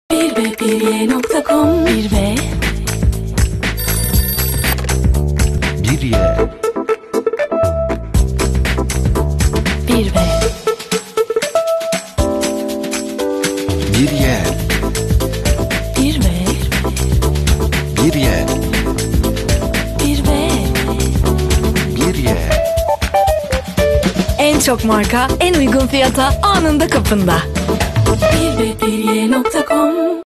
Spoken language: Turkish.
1ve1ye.com 1ve Bir ye. 1ve Bir ye. 1ve Bir ye. 1ve Bir ye. En çok marka, en uygun fiyata anında kapında. 1ve1ye.com